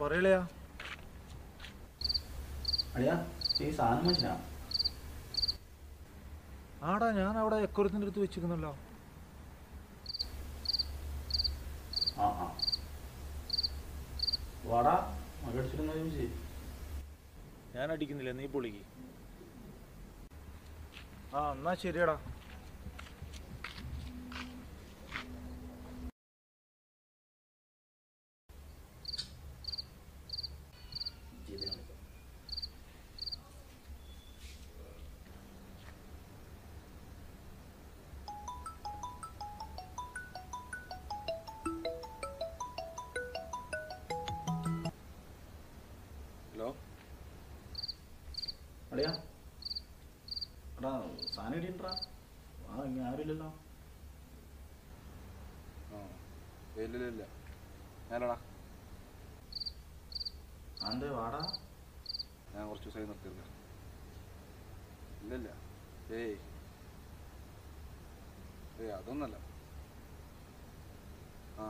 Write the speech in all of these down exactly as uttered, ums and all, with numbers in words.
പറയലയാ അളിയാ ഈ സാധനം വെച്ചിനാ ആടാ ഞാൻ അവിടെ എക്കുറത്തിൻ്റെ അടുത്ത് വെച്ചിരിക്കുന്നല്ലോ. ആ ആ വാടാ മകടിച്ചിരുന്ന ചോദിച്ചേ. ഞാൻ അടിക്കുന്നില്ല, നീ പൊളിക്ക്. ആ എന്നാ ശരിയടാ. ഹലോ അളിയാ എടാ സാധനം ഇടിയണ്ടാ. ആ ഇങ്ങനെ ആരുമില്ലല്ലോ. ആ ഇല്ലില്ല ഞാനാടാ. അതെ വാടാ. ഞാൻ കുറച്ച് ദിവസമായി നിർത്തിയില്ല. ഇല്ലില്ല ഏയ് ഏയ് അതൊന്നല്ല. ആ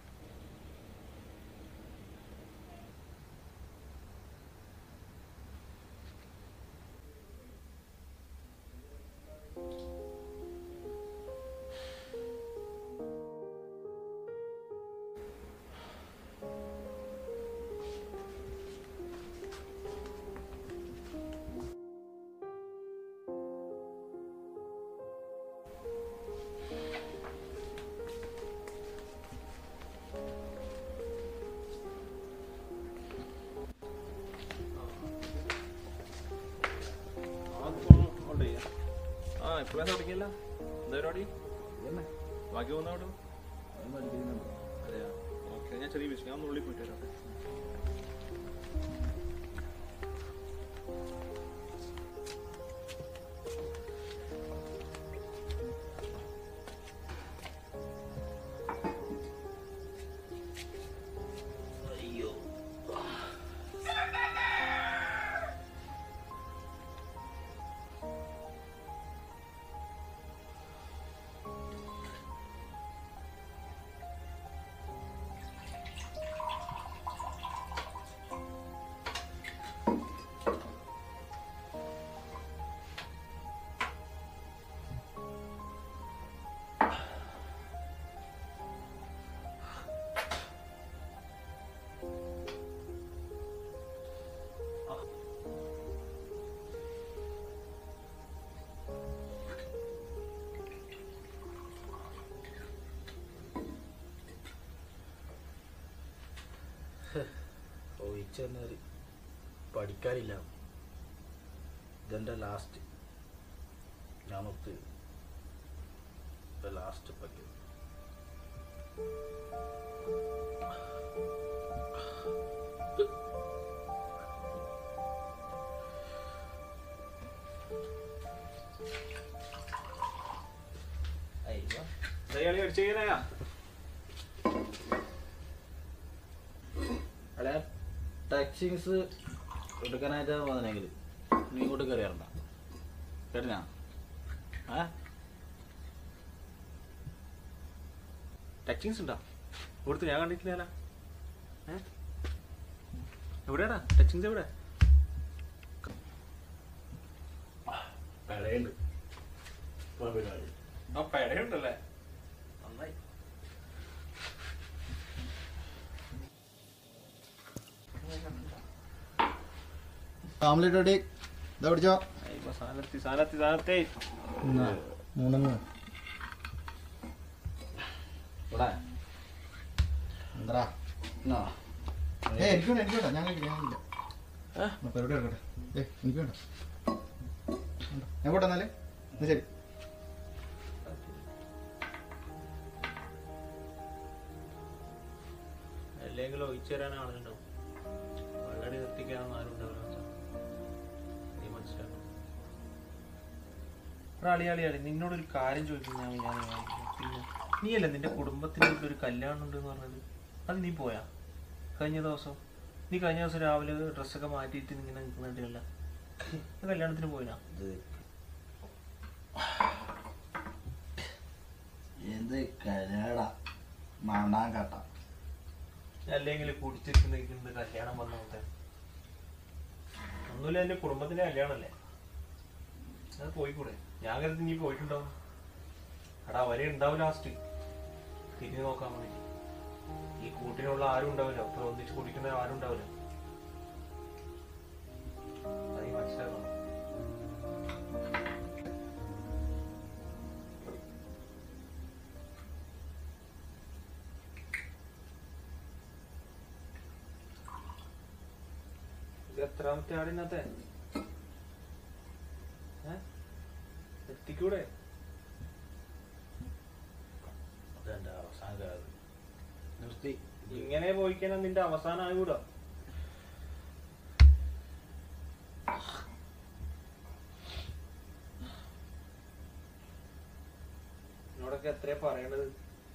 ആ ഇപ്പോഴേ തുടങ്ങിയില്ല. എന്താ പരിപാടി? ബാക്കി പോകുന്ന അവിടെ അതെയാ? ഓക്കെ, ഞാൻ ചെറിയ വിഷയം ഞാൻ ഉള്ളിൽ പോയിട്ട് വരാം. ഒഴിച്ചെന്നാൽ പഠിക്കാനില്ല. ഇതെൻ്റെ ലാസ്റ്റ്. ഞാൻ ഒത്ത് ലാസ്റ്റ് പറ്റും. അല്ലെ ടാക്സിങ്സ് എടുക്കാനായിട്ട് വന്നെങ്കിൽ നീ ഇങ്ങോട്ട് കയറിയാറുണ്ട കേട്ടിനാ? ആ ടച്ചിങ്സ് ഉണ്ടോ ഇവിടുത്തെ? ഞാൻ കണ്ടിട്ടില്ല. ഏ എവിടെയാടാ ടച്ചിങ്സ്? എവിടെ? പെടയുണ്ട്. ആ പെടയുണ്ടല്ലേ, നന്നായി. Family ready. ഇതാ പിടിച്ചോ. സാധനത്തി സാധനത്തി സാധനത്തെ മൂന്നെണ്ണം ഇവിടെ എന്താ? ഏ എനിക്ക് വേണ്ട, എനിക്ക് വേണ്ട, ഞാൻ കഴിക്കില്ല, ഞാൻ കഴിക്കില്ല. പരിപാടി എടുക്കട്ടെ. ഏ എനിക്ക് വേണ്ട, ഞാൻ പോട്ടെ എന്നാലേ. എന്നാ ശരി. അല്ലെങ്കിലും ഒഴിച്ചു തരാൻ ആളുണ്ടാവും. വെള്ളടി നിർത്തിക്കാനൊന്നും ആരും ഉണ്ടാവില്ല. നീ മനസ്സിലാക്കണം. അളി അളി അളി നിന്നോടൊരു കാര്യം ചോദിക്കുന്ന ഞാൻ പിന്നെ നീയല്ലേ നിന്റെ കുടുംബത്തിൻ്റെ ഒരു കല്യാണം ഉണ്ടെന്ന് പറഞ്ഞത്? അത് നീ പോയാ കഴിഞ്ഞ ദിവസം? നീ കഴിഞ്ഞ ദിവസം രാവിലെ ഡ്രസ്സൊക്കെ മാറ്റിയിട്ട് ഇങ്ങനെ നിൽക്കുന്നുണ്ടല്ല, കല്യാണത്തിന് പോയിനാ? എന്ത് കരട മണ്ണാൻ കട്ട അല്ലെങ്കിൽ കുടിച്ചിരിക്കുന്ന കല്യാണം വന്ന മുത്തേ? ഒന്നുമില്ല, എന്റെ കുടുംബത്തിന്റെ കല്യാണല്ലേ, അത് പോയിക്കൂടെ? ഞാൻ കരുതി നീ പോയിട്ടുണ്ടാവും. എടാ അവരെ ഉണ്ടാവും ലാസ്റ്റ് തിരിഞ്ഞു നോക്കാൻ വേണ്ടി. ഈ കൂട്ടിനുള്ള ആരും ഉണ്ടാവില്ല, അപ്പൊ ഒന്നിച്ച് കുടിക്കുന്ന ആരും ഉണ്ടാവില്ല. അത് നീ മനസ്സിലാക്കണം. എത്രാമത്തെ ആടിനകത്തെ എത്തിക്കൂടെ? അതെന്റെ അവസാന കാലം നിർത്തി. ഇങ്ങനെ പോയിക്കാനാ നിന്റെ അവസാനം ആയിക്കൂടാ. എന്നോടൊക്കെ എത്രയാ പറയണത്?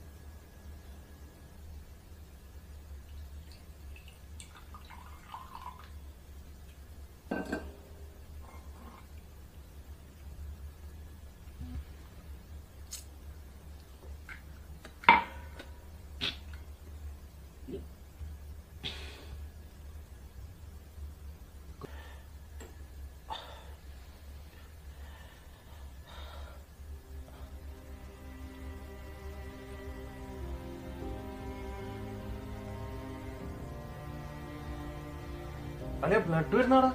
അല്ലെ ബ്ലഡ് വരുന്നാടാ.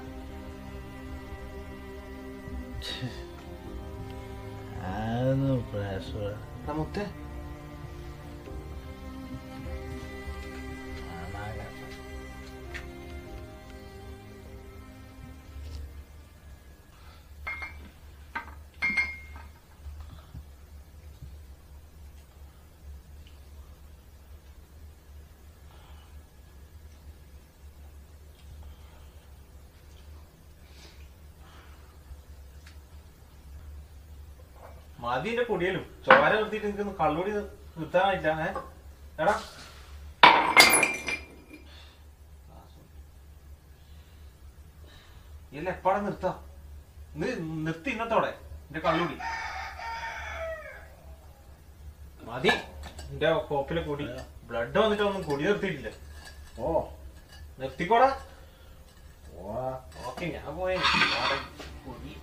മുത്തേ മതിന്റെ പൊടിയലും ചോര നിർത്തിയിട്ട് എനിക്ക് കള്ളൂടി നിർത്താനായില്ല. ഏ എടാ ഇല്ല എപ്പാടെ നിർത്താ? നിർത്തി ഇന്നത്തോടെ എന്റെ കള്ളൂടി മതി. എന്റെ കോപ്പിലെ പൊടി ബ്ലഡ് വന്നിട്ട് ഒന്നും പൊടി നിർത്തിയിട്ടില്ല. ഓ നിർത്തിക്കോടാ. ഓക്കെ ഞാൻ പോയ പൊടി.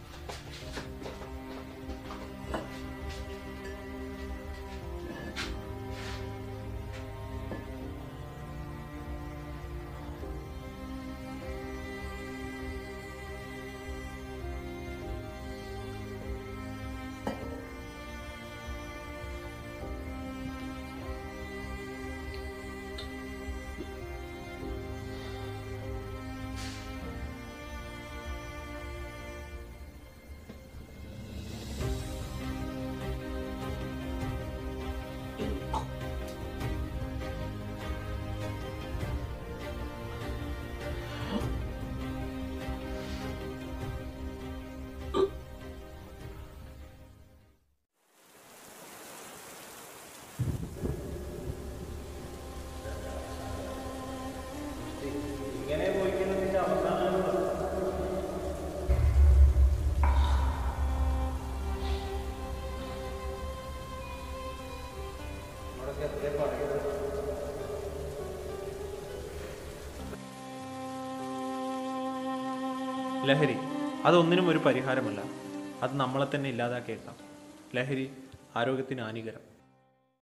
ഇങ്ങനെ പോയിക്കുന്നതിന്റെ അവസാനം ലഹരി അതൊന്നിനും ഒരു പരിഹാരമല്ല. അത് നമ്മളെ തന്നെ ഇല്ലാതാക്കിയേക്കാം. ലഹരി ആരോഗ്യത്തിന് ഹാനികരം.